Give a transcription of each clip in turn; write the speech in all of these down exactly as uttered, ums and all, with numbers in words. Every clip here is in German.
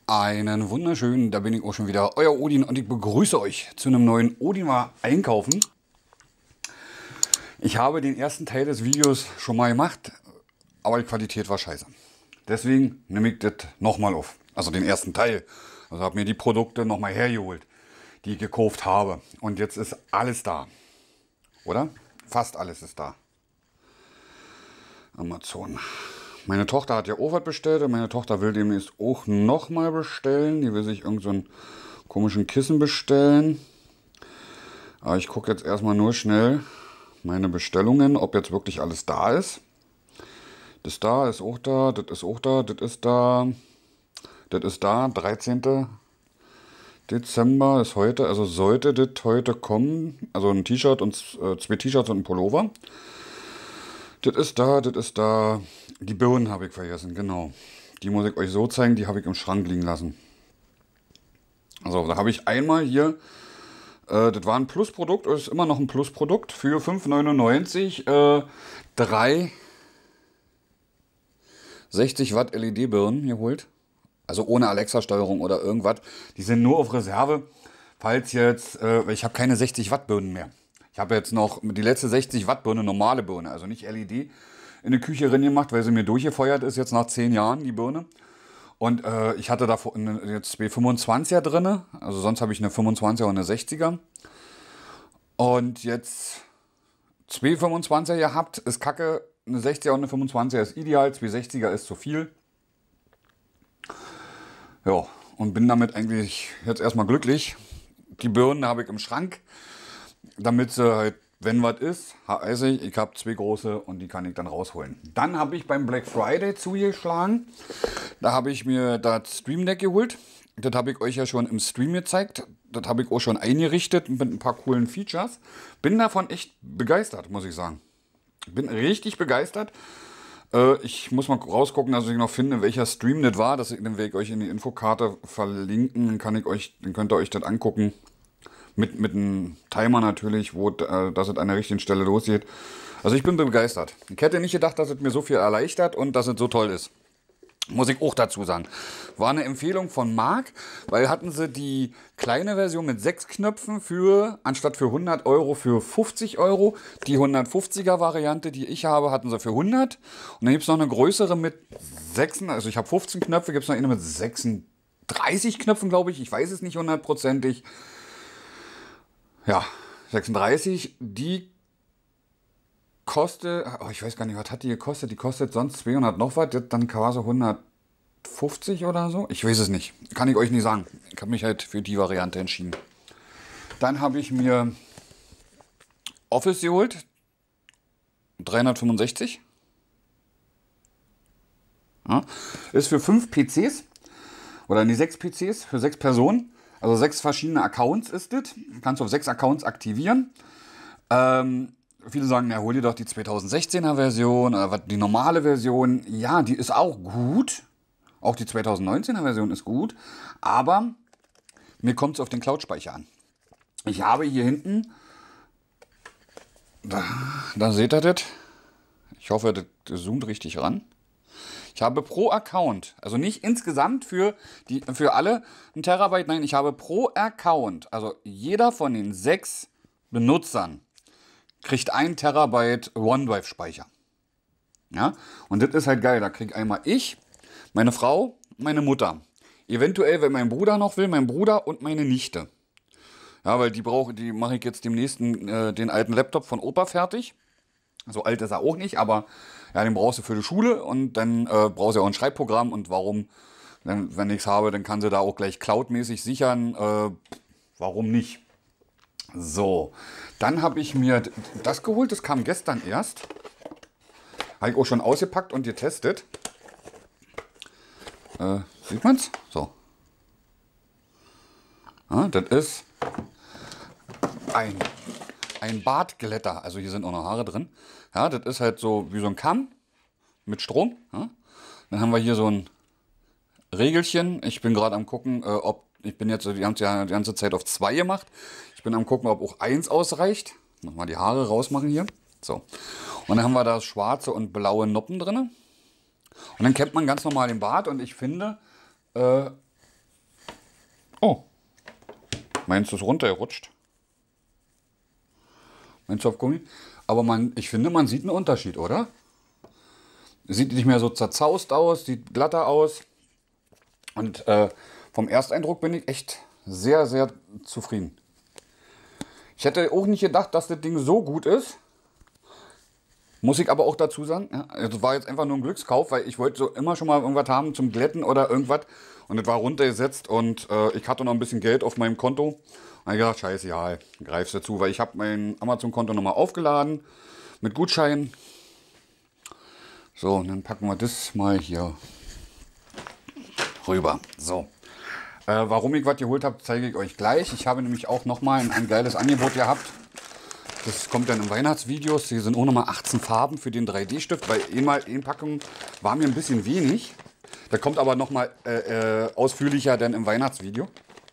Einen wunderschönen, da bin ich auch schon wieder, euer Odin und ich begrüße euch zu einem neuen Odin mal einkaufen. Ich habe den ersten Teil des Videos schon mal gemacht, aber die Qualität war scheiße. Deswegen nehme ich das nochmal auf, also den ersten Teil. Also habe mir die Produkte nochmal hergeholt, die ich gekauft habe. Und jetzt ist alles da, oder? Fast alles ist da. Amazon. Meine Tochter hat ja auch was bestellt und meine Tochter will demnächst auch nochmal bestellen. Die will sich irgend so einen komischen Kissen bestellen. Aber ich gucke jetzt erstmal nur schnell meine Bestellungen, ob jetzt wirklich alles da ist. Das da ist auch da, das ist auch da, das ist da, das ist da, dreizehnten Dezember ist heute, also sollte das heute kommen. Also ein T-Shirt und äh, zwei T-Shirts und ein Pullover. Das ist da, das ist da. Die Birnen habe ich vergessen, genau. Die muss ich euch so zeigen, die habe ich im Schrank liegen lassen. Also da habe ich einmal hier, äh, das war ein Plusprodukt, das ist immer noch ein Plusprodukt, für fünf neunundneunzig, äh, drei sechzig Watt L E D-Birnen geholt. Also ohne Alexa-Steuerung oder irgendwas. Die sind nur auf Reserve, falls jetzt, äh, ich habe keine sechzig Watt Birnen mehr. Ich habe jetzt noch die letzte sechzig Watt Birne, normale Birne, also nicht L E D, in eine Küche rein gemacht, weil sie mir durchgefeuert ist, jetzt nach zehn Jahren, die Birne. Und äh, ich hatte da jetzt zwei fünfundzwanziger drin, also sonst habe ich eine fünfundzwanziger und eine sechziger. Und jetzt zwei fünfundzwanziger gehabt, ist kacke, eine sechziger und eine fünfundzwanziger ist ideal, zwei sechziger ist zu viel. Ja, und bin damit eigentlich jetzt erstmal glücklich. Die Birnen habe ich im Schrank, damit sie halt, wenn was ist, weiß ich, ich habe zwei große und die kann ich dann rausholen. Dann habe ich beim Black Friday zugeschlagen. Da habe ich mir das Stream Deck geholt. Das habe ich euch ja schon im Stream gezeigt. Das habe ich auch schon eingerichtet mit ein paar coolen Features. Bin davon echt begeistert, muss ich sagen. Bin richtig begeistert. Äh, ich muss mal rausgucken, dass ich noch finde, welcher Stream das war. Das werde ich euch in die Infokarte verlinken. Dann, kann ich euch, dann könnt ihr euch das angucken. Mit, mit einem Timer natürlich, wo äh, das an der richtigen Stelle losgeht. Also ich bin begeistert. Ich hätte nicht gedacht, dass es mir so viel erleichtert und dass es so toll ist. Muss ich auch dazu sagen. War eine Empfehlung von Marc, weil hatten sie die kleine Version mit sechs Knöpfen für, anstatt für hundert Euro, für fünfzig Euro. Die hundertfünfziger Variante, die ich habe, hatten sie für hundert. Und dann gibt es noch eine größere mit sechs, also ich habe fünfzehn Knöpfe, gibt es noch eine mit sechsunddreißig Knöpfen, glaube ich. Ich weiß es nicht hundertprozentig. Ja, sechsunddreißig, die kostet, oh, ich weiß gar nicht, was hat die gekostet? Die kostet sonst zweihundert noch was, dann quasi hundertfünfzig oder so. Ich weiß es nicht, kann ich euch nicht sagen. Ich habe mich halt für die Variante entschieden. Dann habe ich mir Office geholt, dreihundertfünfundsechzig. Ja, ist für fünf P Cs oder die sechs P Cs, für sechs Personen. Also sechs verschiedene Accounts ist das. Kannst du auf sechs Accounts aktivieren. Ähm, viele sagen, ja, hol dir doch die zweitausendsechzehner Version oder die normale Version. Ja, die ist auch gut. Auch die zweitausendneunzehner Version ist gut. Aber mir kommt es auf den Cloud-Speicher an. Ich habe hier hinten, da, da seht ihr das. Ich hoffe, das, das zoomt richtig ran. Ich habe pro Account, also nicht insgesamt für, die, für alle ein Terabyte, nein, ich habe pro Account, also jeder von den sechs Benutzern kriegt ein Terabyte OneDrive-Speicher. Ja, und das ist halt geil, da kriege einmal ich, meine Frau, meine Mutter. Eventuell, wenn mein Bruder noch will, mein Bruder und meine Nichte. Ja, weil die brauche, die mache ich jetzt demnächst äh, den alten Laptop von Opa fertig. So alt ist er auch nicht, aber ja, den brauchst du für die Schule und dann äh, brauchst du auch ein Schreibprogramm und warum, wenn, wenn ich es habe, dann kann sie da auch gleich cloudmäßig sichern, äh, warum nicht? So, dann habe ich mir das geholt, das kam gestern erst, habe ich auch schon ausgepackt und getestet. Äh, sieht man's? So. Ja, das ist ein Ein Bartglätter, also hier sind auch noch Haare drin. Ja, das ist halt so wie so ein Kamm mit Strom. Ja. Dann haben wir hier so ein Regelchen. Ich bin gerade am gucken, äh, ob, ich bin jetzt die ganze, die ganze Zeit auf zwei gemacht. Ich bin am gucken, ob auch eins ausreicht. Nochmal die Haare rausmachen hier. So. Und dann haben wir da schwarze und blaue Noppen drin. Und dann kämmt man ganz normal den Bart und ich finde, äh, Oh, meins ist runtergerutscht. Mein Softgummi. Aber man, ich finde, man sieht einen Unterschied, oder? Sieht nicht mehr so zerzaust aus, sieht glatter aus. Und äh, vom Ersteindruck bin ich echt sehr, sehr zufrieden. Ich hätte auch nicht gedacht, dass das Ding so gut ist. Muss ich aber auch dazu sagen, ja, das war jetzt einfach nur ein Glückskauf, weil ich wollte so immer schon mal irgendwas haben zum Glätten oder irgendwas. Und das war runtergesetzt und äh, ich hatte noch ein bisschen Geld auf meinem Konto. Und ich gedacht, scheiße, ja, greifst dazu, weil ich habe mein Amazon-Konto nochmal aufgeladen mit Gutschein. So, und dann packen wir das mal hier rüber. So, äh, warum ich was geholt habe, zeige ich euch gleich. Ich habe nämlich auch nochmal ein, ein geiles Angebot gehabt. Das kommt dann im Weihnachtsvideos. Hier sind auch nochmal achtzehn Farben für den drei D-Stift. Bei einmal eine Packung war mir ein bisschen wenig. Da kommt aber nochmal äh, äh, ausführlicher dann im Weihnachtsvideo.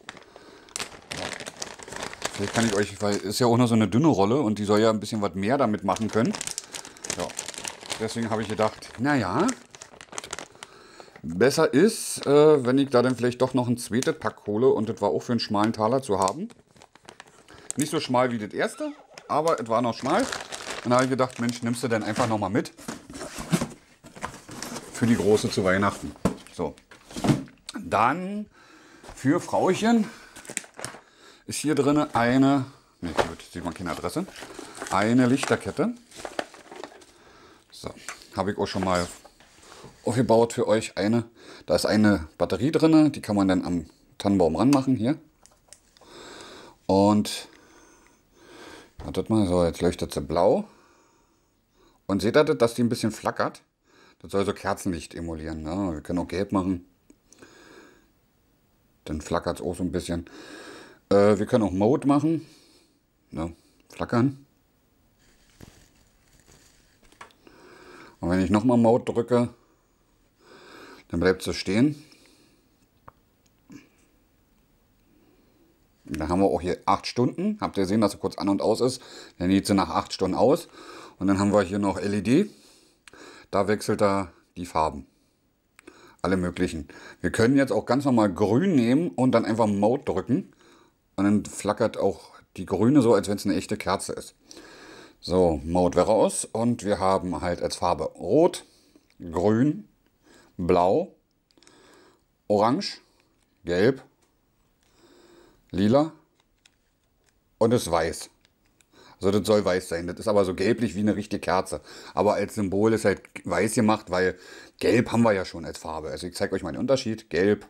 Vielleicht kann ich euch, weil ist ja auch nur so eine dünne Rolle und die soll ja ein bisschen was mehr damit machen können. Ja. Deswegen habe ich gedacht, naja, besser ist, äh, wenn ich da dann vielleicht doch noch ein zweites Pack hole und das war auch für einen schmalen Taler zu haben. Nicht so schmal wie das erste, aber es war noch schmal. Und da habe ich gedacht, Mensch, nimmst du denn einfach noch mal mit für die große zu Weihnachten. So, dann für Frauchen ist hier drin eine, ne gut, sieht man keine Adresse, eine Lichterkette. So, habe ich auch schon mal aufgebaut für euch eine. Da ist eine Batterie drin, die kann man dann am Tannenbaum ranmachen hier. Und wartet mal, so jetzt leuchtet sie blau. Und seht ihr, dass die ein bisschen flackert? Das soll so Kerzenlicht emulieren. Ne? Wir können auch gelb machen. Dann flackert es auch so ein bisschen. Äh, wir können auch Mode machen. Ne? Flackern. Und wenn ich nochmal Mode drücke, dann bleibt sie stehen. Dann haben wir auch hier acht Stunden. Habt ihr gesehen, dass sie kurz an und aus ist? Dann geht sie nach acht Stunden aus. Und dann haben wir hier noch L E D. Da wechselt er die Farben. Alle möglichen. Wir können jetzt auch ganz normal grün nehmen und dann einfach Mode drücken. Und dann flackert auch die grüne so, als wenn es eine echte Kerze ist. So, Mode wäre aus. Und wir haben halt als Farbe Rot, Grün, Blau, Orange, Gelb, Lila und es weiß. Also das soll weiß sein. Das ist aber so gelblich wie eine richtige Kerze. Aber als Symbol ist halt weiß gemacht, weil gelb haben wir ja schon als Farbe. Also ich zeige euch mal den Unterschied. Gelb,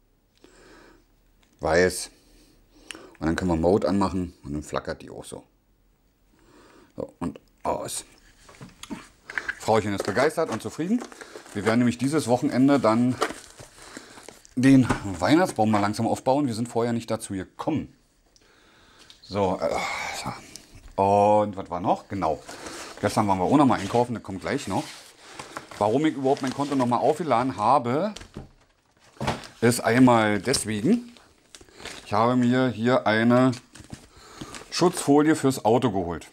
weiß. Und dann können wir Mode anmachen und dann flackert die auch so. So und aus. Frauchen ist begeistert und zufrieden. Wir werden nämlich dieses Wochenende dann den Weihnachtsbaum mal langsam aufbauen. Wir sind vorher nicht dazu gekommen. So, äh, so. Und was war noch? Genau. Gestern waren wir auch noch mal einkaufen, das kommt gleich noch. Warum ich überhaupt mein Konto noch mal aufgeladen habe, ist einmal deswegen, ich habe mir hier eine Schutzfolie fürs Auto geholt.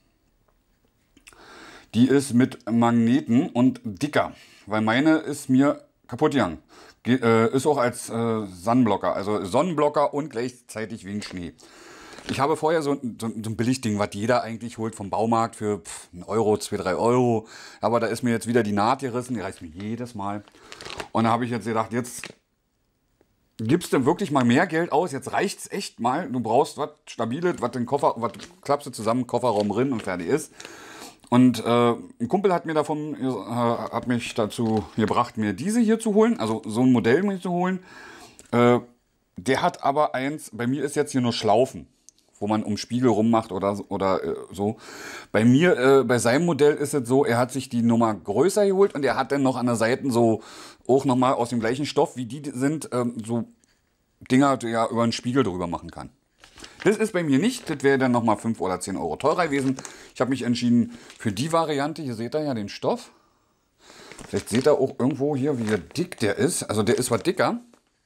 Die ist mit Magneten und dicker, weil meine ist mir kaputt gegangen. Ge äh, ist auch als äh, Sonnenblocker, also Sonnenblocker und gleichzeitig wegen Schnee. Ich habe vorher so, so, so ein Billigding, was jeder eigentlich holt vom Baumarkt für pff, einen Euro, zwei, drei Euro. Aber da ist mir jetzt wieder die Naht gerissen, die reißt mir jedes Mal. Und da habe ich jetzt gedacht, jetzt gibst du wirklich mal mehr Geld aus, jetzt reicht es echt mal. Du brauchst was Stabiles, was den Koffer, was klappst du zusammen, Kofferraum drin und fertig ist. Und äh, ein Kumpel hat mir davon, äh, hat mich dazu gebracht, mir diese hier zu holen, also so ein Modell mir zu holen. Äh, der hat aber eins, bei mir ist jetzt hier nur Schlaufen, wo man um Spiegel rummacht oder, oder äh, so. Bei mir, äh, bei seinem Modell ist es so, er hat sich die Nummer größer geholt und er hat dann noch an der Seite so, auch nochmal aus dem gleichen Stoff, wie die sind, ähm, so Dinger, die er über einen Spiegel drüber machen kann. Das ist bei mir nicht, das wäre dann nochmal fünf oder zehn Euro teurer gewesen. Ich habe mich entschieden für die Variante, hier seht ihr ja den Stoff. Vielleicht seht ihr auch irgendwo hier, wie dick der ist. Also der ist zwar dicker.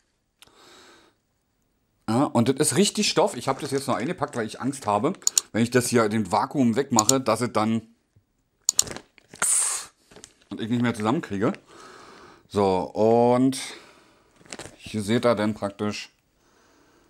Ja, und das ist richtig Stoff. Ich habe das jetzt noch eingepackt, weil ich Angst habe, wenn ich das hier den Vakuum wegmache, dass es dann und ich nicht mehr zusammenkriege. So, und hier seht ihr dann praktisch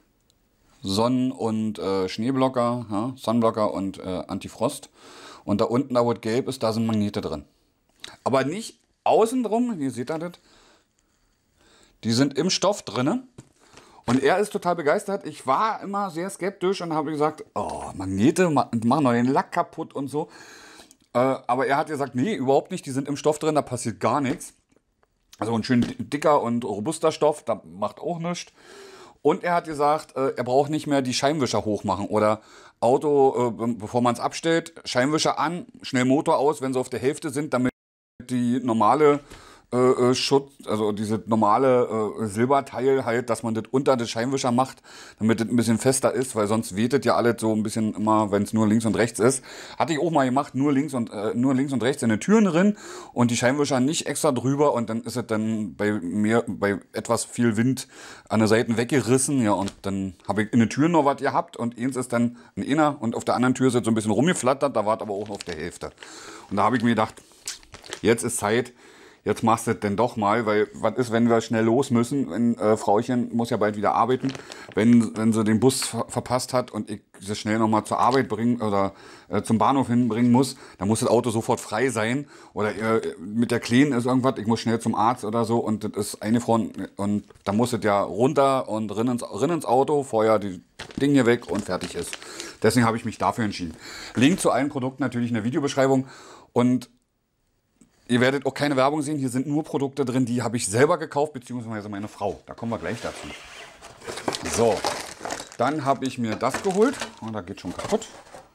Sonnen- und äh, Schneeblocker, ja, Sunblocker und äh, Antifrost. Und da unten, da wo es gelb ist, da sind Magnete drin. Aber nicht außen drum, hier seht ihr das. Die sind im Stoff drin. Und er ist total begeistert. Ich war immer sehr skeptisch und habe gesagt, oh, Magnete machen doch den Lack kaputt und so. Äh, aber er hat gesagt, nee, überhaupt nicht. Die sind im Stoff drin, da passiert gar nichts. Also ein schön dicker und robuster Stoff, da macht auch nichts. Und er hat gesagt, äh, er braucht nicht mehr die Scheinwischer hochmachen oder Auto, äh, bevor man es abstellt, Scheinwischer an, schnell Motor aus, wenn sie auf der Hälfte sind, damit die normale äh, Schutz, also diese normale äh, Silberteil halt, dass man das unter den Scheinwischer macht, damit das ein bisschen fester ist, weil sonst weht das ja alles so ein bisschen immer, wenn es nur links und rechts ist. Hatte ich auch mal gemacht, nur links und äh, nur links und rechts in den Türen drin und die Scheinwischer nicht extra drüber und dann ist es dann bei mehr, bei etwas viel Wind an den Seiten weggerissen, ja, und dann habe ich in den Türen noch was gehabt und eins ist dann ein Inner und auf der anderen Tür ist es so ein bisschen rumgeflattert, da war es aber auch noch auf der Hälfte. Und da habe ich mir gedacht, jetzt ist Zeit, jetzt machst du das denn doch mal, weil was ist, wenn wir schnell los müssen? Wenn äh, Frauchen muss ja bald wieder arbeiten, wenn, wenn sie den Bus ver verpasst hat und ich sie schnell nochmal zur Arbeit bringen oder äh, zum Bahnhof hinbringen muss, dann muss das Auto sofort frei sein. Oder äh, mit der Kleinen ist irgendwas, ich muss schnell zum Arzt oder so und das ist eine Front und da muss es ja runter und rein ins, rein ins Auto, vorher die Ding hier weg und fertig ist. Deswegen habe ich mich dafür entschieden. Link zu allen Produkten natürlich in der Videobeschreibung und ihr werdet auch keine Werbung sehen, hier sind nur Produkte drin, die habe ich selber gekauft, beziehungsweise meine Frau. Da kommen wir gleich dazu. So, dann habe ich mir das geholt. Oh, da geht schon kaputt.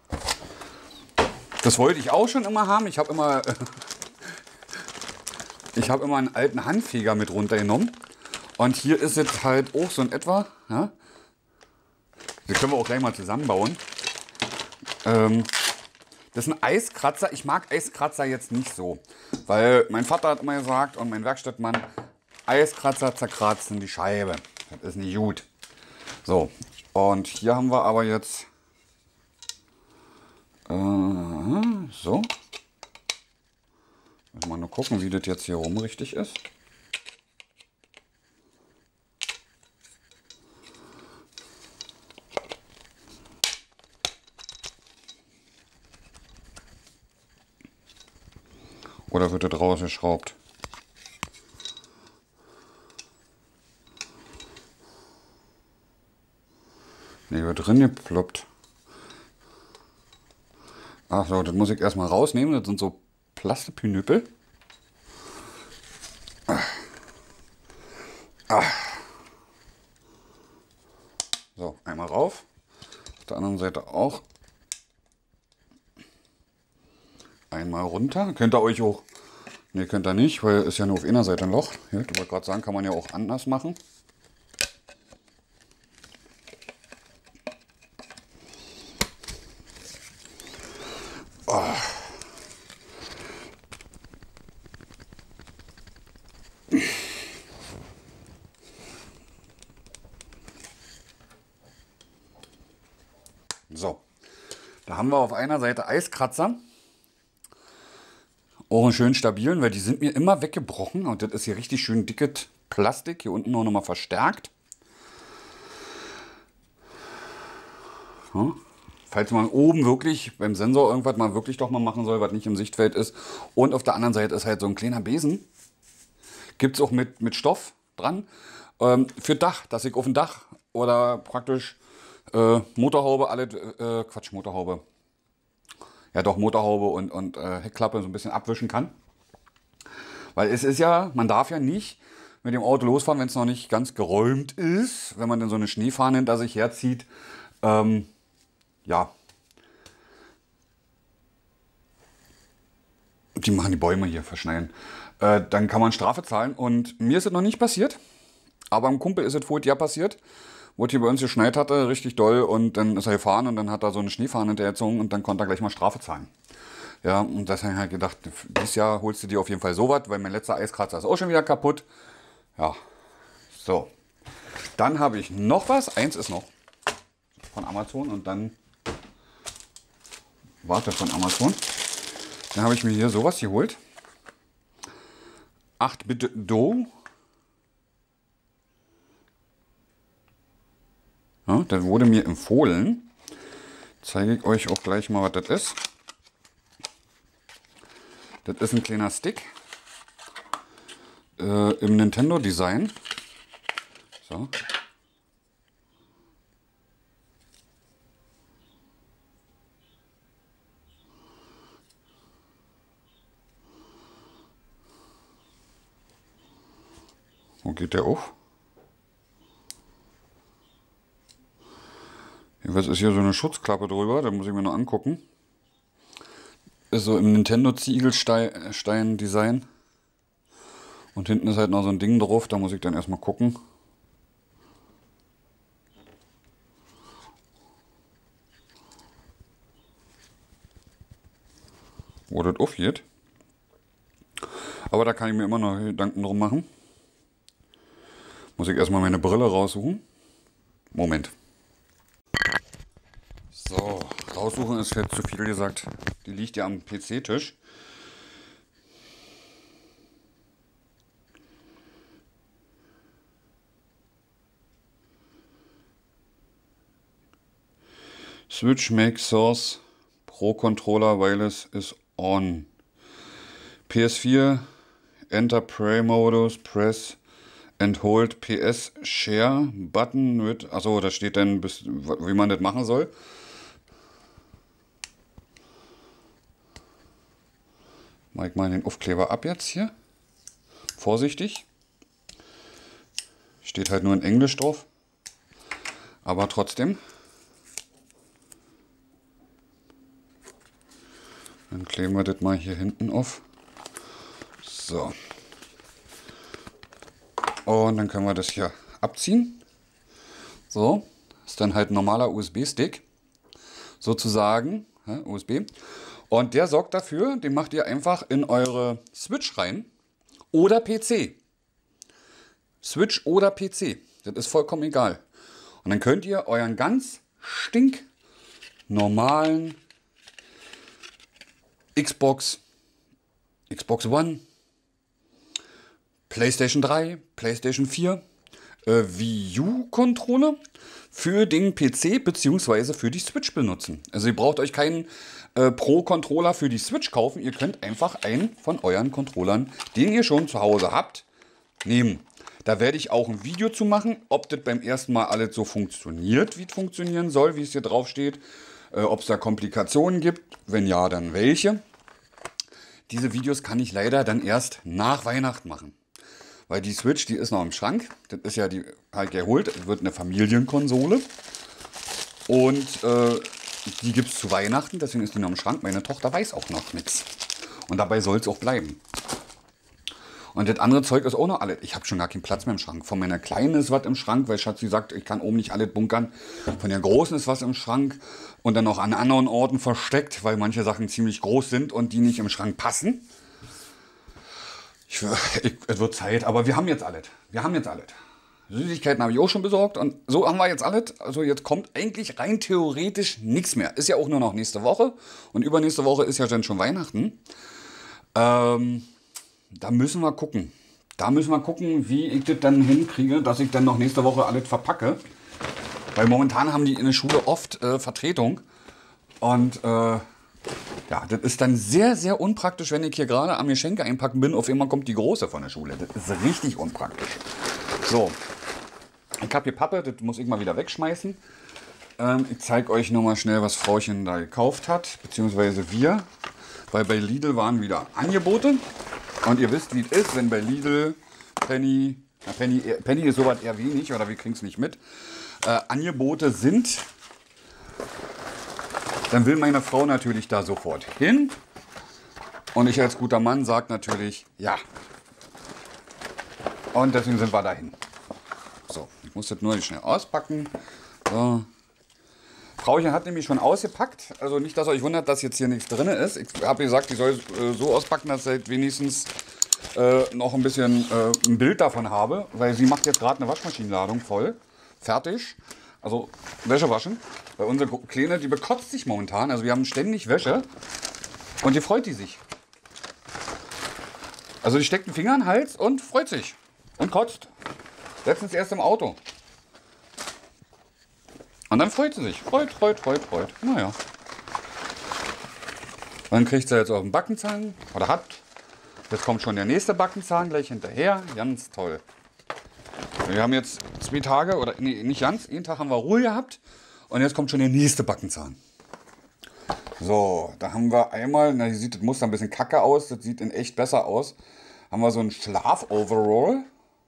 Das wollte ich auch schon immer haben. Ich habe immer, ich habe immer einen alten Handfeger mit runtergenommen. Und hier ist es halt auch so in etwa. Ja? Die können wir auch gleich mal zusammenbauen. Ähm, Das ist ein Eiskratzer. Ich mag Eiskratzer jetzt nicht so, weil mein Vater hat immer gesagt und mein Werkstattmann, Eiskratzer zerkratzen die Scheibe. Das ist nicht gut. So, und hier haben wir aber jetzt äh, so. Müssen wir nur gucken, wie das jetzt hier rum richtig ist. Oder wird das rausgeschraubt? Ne, wird drin geploppt. Ach so, das muss ich erstmal rausnehmen. Das sind so Plastikpinüppel. So, einmal rauf. Auf der anderen Seite auch. Einmal runter. Könnt ihr euch auch... Ne, könnt ihr nicht, weil ist ja nur auf einer Seite ein Loch. Ja, ich wollte gerade sagen, kann man ja auch anders machen. Oh. So, da haben wir auf einer Seite Eiskratzer. Auch einen schön stabilen, weil die sind mir immer weggebrochen. Und das ist hier richtig schön dickes Plastik. Hier unten noch mal verstärkt. Ja. Falls man oben wirklich beim Sensor irgendwas mal wirklich doch mal machen soll, was nicht im Sichtfeld ist. Und auf der anderen Seite ist halt so ein kleiner Besen. Gibt es auch mit, mit Stoff dran. Ähm, für Dach, dass ich auf dem Dach oder praktisch äh, Motorhaube, alle, äh, Quatsch, Motorhaube. Ja doch, Motorhaube und, und äh, Heckklappe so ein bisschen abwischen kann. Weil es ist ja, man darf ja nicht mit dem Auto losfahren, wenn es noch nicht ganz geräumt ist. Wenn man dann so eine Schneefahne hinter sich herzieht. Ähm, ja. Die machen die Bäume hier verschneien. Äh, dann kann man Strafe zahlen. Und mir ist es noch nicht passiert. Aber einem Kumpel ist es vorher ja passiert. Wo es hier bei uns geschneit hatte, richtig doll. Und dann ist er gefahren und dann hat er so eine Schneefahne hinterhergezogen und dann konnte er gleich mal Strafe zahlen. Ja, und das habe ich halt gedacht, dieses Jahr holst du dir auf jeden Fall sowas, weil mein letzter Eiskratzer ist auch schon wieder kaputt. Ja, so. Dann habe ich noch was. Eins ist noch von Amazon und dann warte von Amazon. Dann habe ich mir hier sowas geholt. acht Bit Do. Ja, das wurde mir empfohlen. Zeige ich euch auch gleich mal, was das ist. Das ist ein kleiner Stick äh, im Nintendo-Design. So. Wo geht der auf? Jedenfalls ist hier so eine Schutzklappe drüber, da muss ich mir noch angucken. Ist so im Nintendo-Ziegelstein-Design. Und hinten ist halt noch so ein Ding drauf, da muss ich dann erstmal gucken. Wo das aufgeht. Aber da kann ich mir immer noch Gedanken drum machen. Muss ich erstmal meine Brille raussuchen. Moment. So, raussuchen ist jetzt zu viel gesagt. Die liegt ja am P C-Tisch. Switch Make Source Pro Controller Wireless is on. P S vier Enter Play Modus, Press and Hold P S Share Button mit. Achso, da steht dann, bis, wie man das machen soll. Mach ich mal den Aufkleber ab jetzt hier. Vorsichtig. Steht halt nur in Englisch drauf. Aber trotzdem. Dann kleben wir das mal hier hinten auf. So. Und dann können wir das hier abziehen. So. Ist dann halt ein normaler U S B-Stick. Sozusagen. Ja, U S B. Und der sorgt dafür, den macht ihr einfach in eure Switch rein. Oder P C. Switch oder P C. Das ist vollkommen egal. Und dann könnt ihr euren ganz stinknormalen Xbox, Xbox One, PlayStation drei, PlayStation vier, äh, Wii U-Controller für den P C bzw. für die Switch benutzen. Also ihr braucht euch keinen äh, Pro-Controller für die Switch kaufen. Ihr könnt einfach einen von euren Controllern, den ihr schon zu Hause habt, nehmen. Da werde ich auch ein Video zu machen, ob das beim ersten Mal alles so funktioniert, wie es funktionieren soll, wie es hier drauf steht. Äh, ob es da Komplikationen gibt. Wenn ja, dann welche. Diese Videos kann ich leider dann erst nach Weihnachten machen. Weil die Switch, die ist noch im Schrank. Das ist ja die halt geholt. Das wird eine Familienkonsole. Und äh, die gibt es zu Weihnachten. Deswegen ist die noch im Schrank. Meine Tochter weiß auch noch nichts. Und dabei soll es auch bleiben. Und das andere Zeug ist auch noch alles. Ich habe schon gar keinen Platz mehr im Schrank. Von meiner Kleinen ist was im Schrank, weil Schatzi sagt, ich kann oben nicht alles bunkern. Von der Großen ist was im Schrank. Und dann noch an anderen Orten versteckt, weil manche Sachen ziemlich groß sind und die nicht im Schrank passen. Ich, ich, es wird Zeit, aber wir haben jetzt alles. Wir haben jetzt alles. Süßigkeiten habe ich auch schon besorgt und so haben wir jetzt alles. Also jetzt kommt eigentlich rein theoretisch nichts mehr. Ist ja auch nur noch nächste Woche und übernächste Woche ist ja dann schon Weihnachten. Ähm, da müssen wir gucken. Da müssen wir gucken, wie ich das dann hinkriege, dass ich dann noch nächste Woche alles verpacke. Weil momentan haben die in der Schule oft äh, Vertretung. Und äh, ja, das ist dann sehr, sehr unpraktisch, wenn ich hier gerade am Geschenke einpacken bin. Auf einmal kommt die Große von der Schule. Das ist richtig unpraktisch. So, ich habe hier Pappe, das muss ich mal wieder wegschmeißen. Ähm, ich zeige euch nur mal schnell, was Frauchen da gekauft hat. Beziehungsweise wir. Weil bei Lidl waren wieder Angebote. Und ihr wisst, wie es ist, wenn bei Lidl, Penny, na Penny, Penny ist sowas eher wenig oder wir kriegen es nicht mit. Äh, Angebote sind, dann will meine Frau natürlich da sofort hin. Und ich als guter Mann sage natürlich, ja. Und deswegen sind wir dahin. So, ich muss das nur schnell auspacken. So. Frauchen hat nämlich schon ausgepackt. Also nicht, dass ihr euch wundert, dass jetzt hier nichts drin ist. Ich habe gesagt, ich soll es äh, so auspacken, dass ich wenigstens äh, noch ein bisschen äh, ein Bild davon habe. Weil sie macht jetzt gerade eine Waschmaschinenladung voll. Fertig. Also Wäsche waschen. Weil unsere Kleine, die bekotzt sich momentan. Also wir haben ständig Wäsche. Und die freut die sich. Also die steckt den Finger in den Hals und freut sich. Und kotzt. Letztens erst im Auto. Und dann freut sie sich. Freut, freut, freut, freut. Naja. Dann kriegt sie jetzt auch einen Backenzahn. Oder hat. Jetzt kommt schon der nächste Backenzahn gleich hinterher. Ganz toll. Wir haben jetzt zwei Tage, oder nee, nicht ganz, einen Tag haben wir Ruhe gehabt. Und jetzt kommt schon der nächste Backenzahn. So, da haben wir einmal, na, hier sieht das Muster ein bisschen kacke aus. Das sieht in echt besser aus. Haben wir so ein Schlaf-Overall.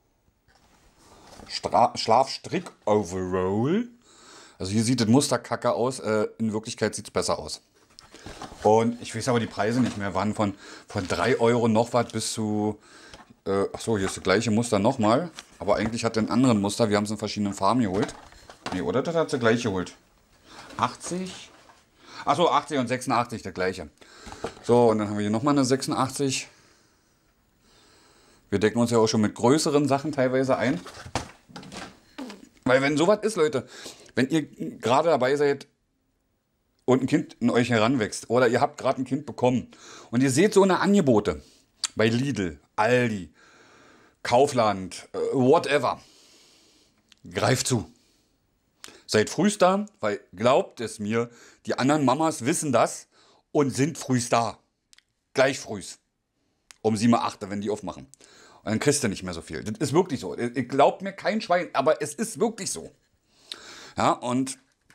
Schlafstrick-Overall. Also hier sieht das Muster kacke aus. Äh, in Wirklichkeit sieht es besser aus. Und ich weiß aber die Preise nicht mehr. Waren von, von drei Euro noch was bis zu... Äh, achso, hier ist das gleiche Muster nochmal. Aber eigentlich hat er einen anderen Muster. Wir haben es in verschiedenen Farben geholt. Nee, oder? Das hat sie gleich geholt. achtzig. Achso, achtzig und sechsundachtzig, der gleiche. So, und dann haben wir hier nochmal eine sechsundachtzig. Wir decken uns ja auch schon mit größeren Sachen teilweise ein. Weil wenn sowas ist, Leute, wenn ihr gerade dabei seid und ein Kind in euch heranwächst oder ihr habt gerade ein Kind bekommen und ihr seht so eine Angebote bei Lidl, Aldi, Kaufland, whatever, greift zu. Seid frühst da, weil glaubt es mir, die anderen Mamas wissen das und sind frühst da. Gleich frühst. Um sieben Uhr, acht Uhr, wenn die aufmachen. Und dann kriegst du nicht mehr so viel. Das ist wirklich so. Ihr glaubt mir kein Schwein, aber es ist wirklich so. Ja, und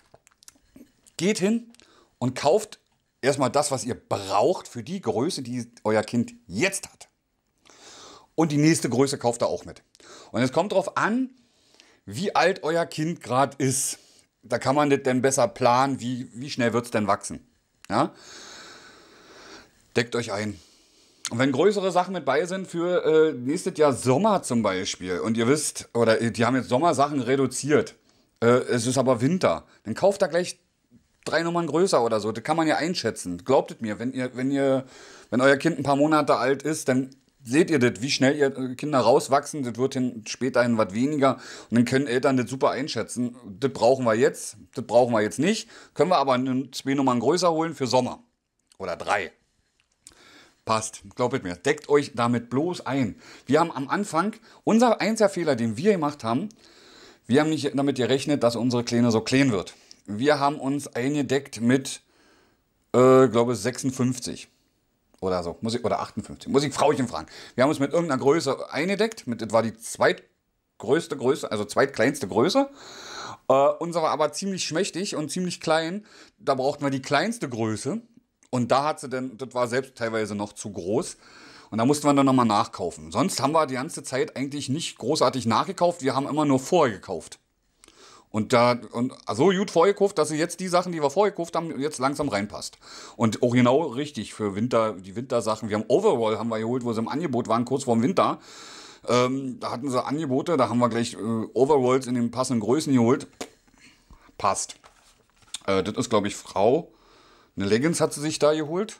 geht hin und kauft erstmal das, was ihr braucht für die Größe, die euer Kind jetzt hat. Und die nächste Größe kauft ihr auch mit. Und es kommt darauf an, wie alt euer Kind gerade ist. Da kann man das dann besser planen, wie, wie schnell wird es denn wachsen. Ja? Deckt euch ein. Und wenn größere Sachen mit bei sind für äh, nächstes Jahr Sommer zum Beispiel und ihr wisst, oder die haben jetzt Sommersachen reduziert, äh, es ist aber Winter, dann kauft da gleich drei Nummern größer oder so. Das kann man ja einschätzen. Glaubt es mir, wenn ihr, wenn ihr, wenn euer Kind ein paar Monate alt ist, dann seht ihr das, wie schnell ihr Kinder rauswachsen. Das wird hin, später hin was weniger. Und dann können Eltern das super einschätzen. Das brauchen wir jetzt, das brauchen wir jetzt nicht. Können wir aber zwei Nummern größer holen für Sommer. Oder drei. Passt, glaubt mir, deckt euch damit bloß ein. Wir haben am Anfang, unser einziger Fehler, den wir gemacht haben, wir haben nicht damit gerechnet, dass unsere Kleine so klein wird. Wir haben uns eingedeckt mit, äh, glaube ich, sechsundfünfzig oder so, muss ich, oder achtundfünfzig, muss ich Frauchen fragen. Wir haben uns mit irgendeiner Größe eingedeckt, mit, das war die zweitgrößte Größe, also zweitkleinste Größe. Äh, unsere aber ziemlich schmächtig und ziemlich klein, da brauchten wir die kleinste Größe. Und da hat sie dann, das war selbst teilweise noch zu groß. Und da mussten wir dann nochmal nachkaufen. Sonst haben wir die ganze Zeit eigentlich nicht großartig nachgekauft. Wir haben immer nur vorher gekauft. Und da, und so gut vorgekauft, dass sie jetzt die Sachen, die wir vorher gekauft haben, jetzt langsam reinpasst. Und auch genau richtig für Winter, die Wintersachen. Wir haben Overall haben wir geholt, wo sie im Angebot waren, kurz vorm Winter. Ähm, da hatten sie Angebote, da haben wir gleich äh, Overalls in den passenden Größen geholt. Passt. Äh, das ist, glaube ich, Frau. Eine Leggings hat sie sich da geholt.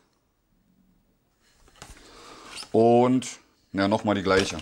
Und ja, nochmal die gleiche.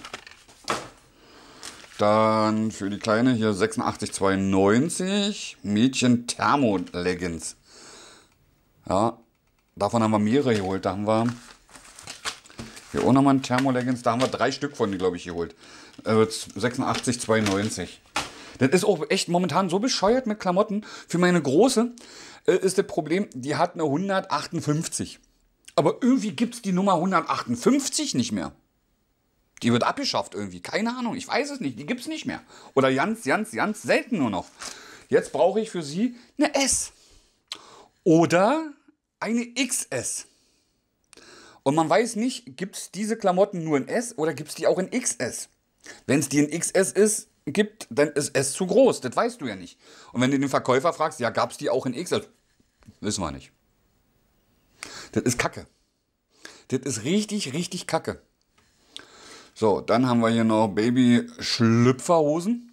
Dann für die Kleine hier sechsundachtzig zweiundneunzig. Mädchen Thermo Leggings. Ja, davon haben wir mehrere geholt. Da haben wir hier auch nochmal ein Thermo Leggings. Da haben wir drei Stück von, glaube ich, geholt. Äh, sechsundachtzig zweiundneunzig. Das ist auch echt momentan so bescheuert mit Klamotten. Für meine Große äh, ist das Problem, die hat eine hundertachtundfünfzig. Aber irgendwie gibt es die Nummer hundertachtundfünfzig nicht mehr. Die wird abgeschafft irgendwie. Keine Ahnung, ich weiß es nicht. Die gibt es nicht mehr. Oder ganz, ganz, ganz selten nur noch. Jetzt brauche ich für sie eine S. Oder eine X S. Und man weiß nicht, gibt es diese Klamotten nur in S oder gibt es die auch in X S? Wenn es die in X S ist, gibt, dann ist S zu groß. Das weißt du ja nicht. Und wenn du den Verkäufer fragst, ja, gab es die auch in X S? Wissen wir nicht. Das ist Kacke. Das ist richtig, richtig Kacke. So, dann haben wir hier noch Baby-Schlüpferhosen.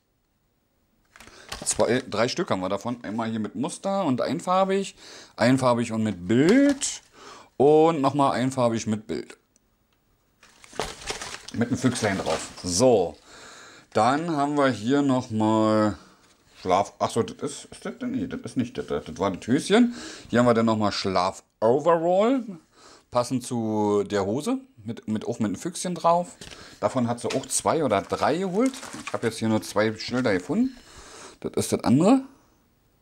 Zwei, drei Stück haben wir davon. Einmal hier mit Muster und einfarbig. Einfarbig und mit Bild. Und nochmal einfarbig mit Bild. Mit einem Füchslein drauf. So. Dann haben wir hier nochmal Schlaf... Achso, das ist, ist das denn? Nee, das ist nicht das. Das war das Höschen. Hier haben wir dann nochmal Schlaf-Overall. Passend zu der Hose. Mit, mit, auch mit einem Füchschen drauf. Davon hat sie auch zwei oder drei geholt. Ich habe jetzt hier nur zwei Schilder gefunden. Das ist das andere.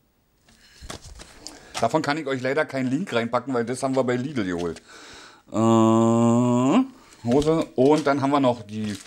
Davon kann ich euch leider keinen Link reinpacken, weil das haben wir bei Lidl geholt. Äh, Hose. Und dann haben wir noch die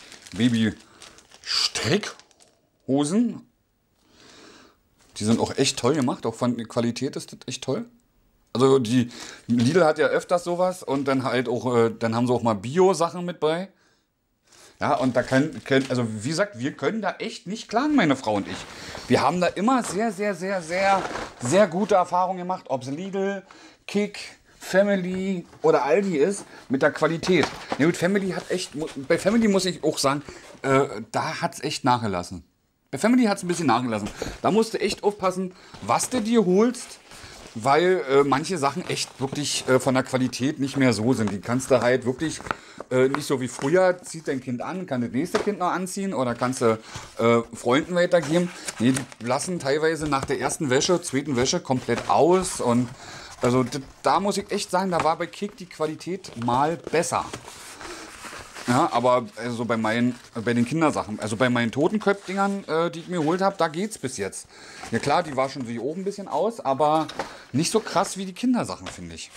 Baby-Strickhosen. Die sind auch echt toll gemacht. Auch von der Qualität ist das echt toll. Also die Lidl hat ja öfters sowas und dann halt auch, äh, dann haben sie auch mal Bio-Sachen mit bei. Ja, und da können, können, also wie gesagt, wir können da echt nicht klagen, meine Frau und ich. Wir haben da immer sehr, sehr, sehr, sehr, sehr gute Erfahrungen gemacht, ob es Lidl, Kick, Family oder Aldi ist, mit der Qualität. Ja gut, Family hat echt, bei Family muss ich auch sagen, äh, da hat es echt nachgelassen. Bei Family hat es ein bisschen nachgelassen. Da musst du echt aufpassen, was du dir holst, weil äh, manche Sachen echt wirklich äh, von der Qualität nicht mehr so sind. Die kannst du halt wirklich äh, nicht so wie früher, zieht dein Kind an, kann das nächste Kind noch anziehen oder kannst du äh, Freunden weitergeben. Nee, die lassen teilweise nach der ersten Wäsche, zweiten Wäsche komplett aus. Und also da muss ich echt sagen, da war bei Kick die Qualität mal besser. Ja, aber also bei meinen, bei den Kindersachen, also bei meinen Totenköpfdingern, äh, die ich mir geholt habe, da geht's bis jetzt. Ja klar, die waschen sich auch ein bisschen aus, aber nicht so krass wie die Kindersachen, finde ich.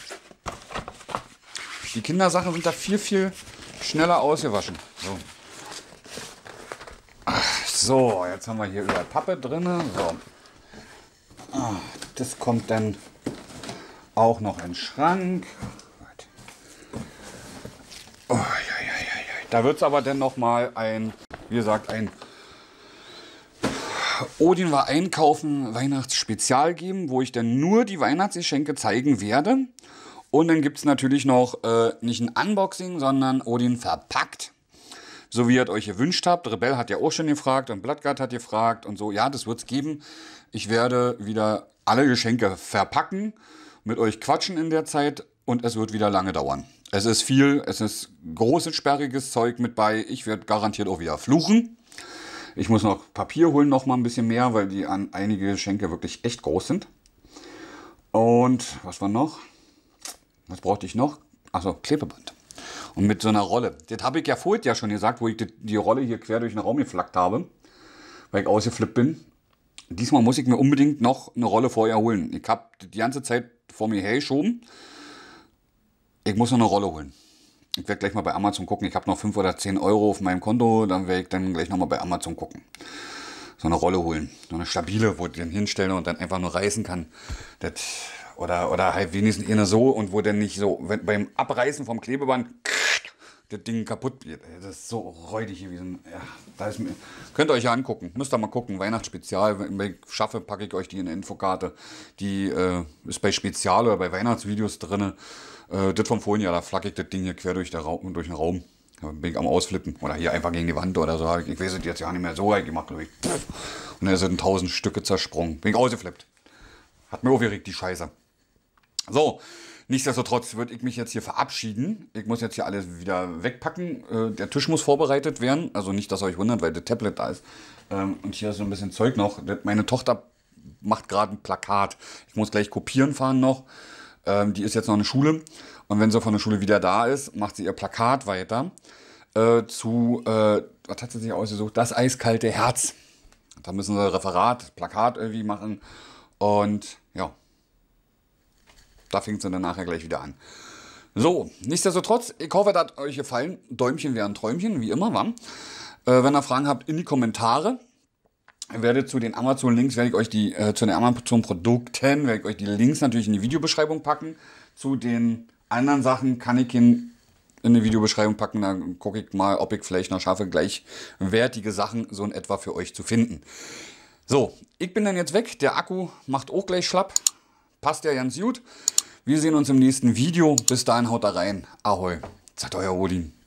Die Kindersachen sind da viel, viel schneller ausgewaschen. So. Ach, so, jetzt haben wir hier überall Pappe drin. So. Ah, das kommt dann auch noch in den Schrank. Oh, ja, ja, ja, ja. Da wird es aber dann noch mal ein, wie gesagt, ein Odin war einkaufen Weihnachtsspezial geben, wo ich dann nur die Weihnachtsgeschenke zeigen werde. Und dann gibt es natürlich noch äh, nicht ein Unboxing, sondern Odin verpackt. So wie ihr es euch gewünscht habt. Rebell hat ja auch schon gefragt und Bloodguard hat gefragt und so. Ja, das wird es geben. Ich werde wieder alle Geschenke verpacken, mit euch quatschen in der Zeit und es wird wieder lange dauern. Es ist viel, es ist großes, sperriges Zeug mit bei. Ich werde garantiert auch wieder fluchen. Ich muss noch Papier holen, noch mal ein bisschen mehr, weil die an einige Geschenke wirklich echt groß sind. Und was war noch? Was brauchte ich noch? Achso, Klebeband. Und mit so einer Rolle. Das habe ich ja vorhin ja schon gesagt, wo ich die, die Rolle hier quer durch den Raum geflackt habe, weil ich ausgeflippt bin. Diesmal muss ich mir unbedingt noch eine Rolle vorher holen. Ich habe die ganze Zeit vor mir hergeschoben. Ich muss noch eine Rolle holen. Ich werde gleich mal bei Amazon gucken. Ich habe noch fünf oder zehn Euro auf meinem Konto. Dann werde ich dann gleich nochmal bei Amazon gucken. So eine Rolle holen. So eine stabile, wo ich den hinstelle und dann einfach nur reißen kann. Das, oder, oder halt wenigstens eine so und wo dann nicht so, wenn, beim Abreißen vom Klebeband das Ding kaputt wird. Das ist so räudig gewesen. Ja, da ist, könnt ihr euch ja angucken. Müsst ihr mal gucken. Weihnachtsspezial. Wenn ich schaffe, packe ich euch die in eine Infokarte. Die äh, ist bei Spezial oder bei Weihnachtsvideos drin. Äh, das von vorhin, ja, da flacke ich das Ding hier quer durch, der Raum, durch den Raum. Da bin ich am Ausflippen. Oder hier einfach gegen die Wand oder so. Ich weiß es jetzt ja nicht mehr so weit gemacht. Und dann sind tausend Stücke zersprungen. Bin ich ausgeflippt. Hat mir aufgeregt, die Scheiße. So. Nichtsdestotrotz würde ich mich jetzt hier verabschieden. Ich muss jetzt hier alles wieder wegpacken. Äh, der Tisch muss vorbereitet werden. Also nicht, dass ihr euch wundert, weil das Tablet da ist. Ähm, und hier ist so ein bisschen Zeug noch. Meine Tochter macht gerade ein Plakat. Ich muss gleich kopieren fahren noch. Ähm, die ist jetzt noch in der Schule. Und wenn sie von der Schule wieder da ist, macht sie ihr Plakat weiter. Äh, zu, äh, was hat sie sich ausgesucht? Das eiskalte Herz. Da müssen sie Referat, Plakat irgendwie machen. Und ja. Da fängt es dann nachher gleich wieder an. So, nichtsdestotrotz, ich hoffe, das hat euch gefallen. Däumchen wären Träumchen, wie immer, wa? Äh, wenn ihr Fragen habt, in die Kommentare. Werdet zu den Amazon-Links, werde ich euch die, äh, zu den Amazon-Produkten, werde ich euch die Links natürlich in die Videobeschreibung packen. Zu den anderen Sachen kann ich ihn in die Videobeschreibung packen. Dann gucke ich mal, ob ich vielleicht noch schaffe, gleichwertige Sachen so in etwa für euch zu finden. So, ich bin dann jetzt weg. Der Akku macht auch gleich schlapp. Passt ja ganz gut. Wir sehen uns im nächsten Video. Bis dahin haut da rein. Ahoi. Sagt euer Odin.